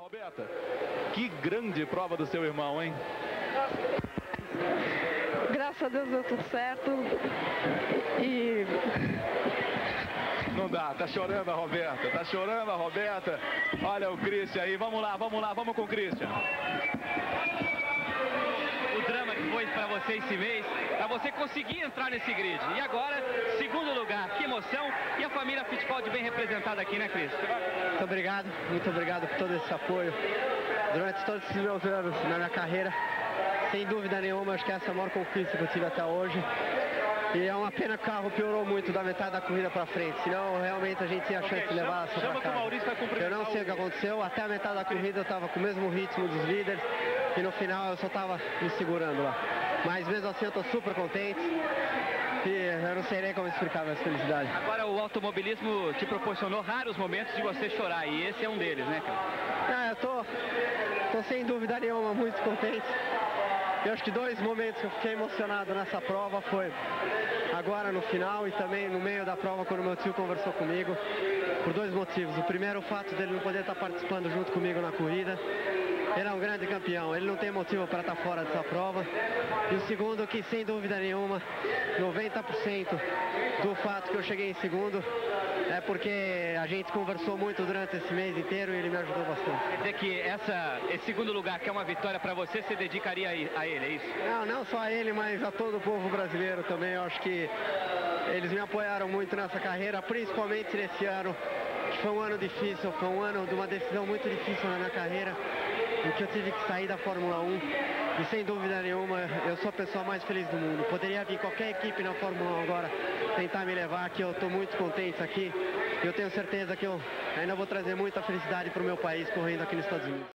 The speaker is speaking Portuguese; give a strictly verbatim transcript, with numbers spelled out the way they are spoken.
Roberta, que grande prova do seu irmão, hein? Graças a Deus deu tudo certo. E... Não dá, tá chorando a Roberta, tá chorando a Roberta. Olha o Christian aí, vamos lá, vamos lá, vamos com o Christian. O drama que foi para você esse mês, para você conseguir entrar nesse grid. E agora, segundo lugar, que emoção. E a família Fittipaldi bem representada aqui, né, Cris? Muito obrigado, muito obrigado por todo esse apoio. Durante todos esses meus anos na minha carreira, sem dúvida nenhuma, acho que essa é a maior conquista que eu tive até hoje. E é uma pena que o carro piorou muito da metade da corrida para frente, senão realmente a gente tinha a chance de levar essa pra casa. Eu não sei o que aconteceu, até a metade da corrida eu estava com o mesmo ritmo dos líderes e no final eu só estava me segurando lá. Mas mesmo assim eu estou super contente e eu não sei nem como explicar a minha felicidade. Agora o automobilismo te proporcionou raros momentos de você chorar e esse é um deles, né, cara? É, eu tô, tô sem dúvida nenhuma muito contente. Eu acho que dois momentos que eu fiquei emocionado nessa prova foi agora no final e também no meio da prova quando meu tio conversou comigo, por dois motivos. O primeiro, o fato dele não poder estar participando junto comigo na corrida. Ele é um grande campeão, ele não tem motivo para estar fora dessa prova. E o segundo, que sem dúvida nenhuma, noventa por cento do fato que eu cheguei em segundo é porque a gente conversou muito durante esse mês inteiro e ele me ajudou bastante. Quer dizer que essa, esse segundo lugar, que é uma vitória para você, você dedicaria a ele, é isso? Não, não só a ele, mas a todo o povo brasileiro também. Eu acho que eles me apoiaram muito nessa carreira, principalmente nesse ano, que foi um ano difícil, foi um ano de uma decisão muito difícil na minha carreira, em que eu tive que sair da Fórmula um. E sem dúvida nenhuma, eu sou a pessoa mais feliz do mundo. Poderia vir qualquer equipe na Fórmula um agora tentar me levar, que eu estou muito contente aqui. E eu tenho certeza que eu ainda vou trazer muita felicidade para o meu país correndo aqui nos Estados Unidos.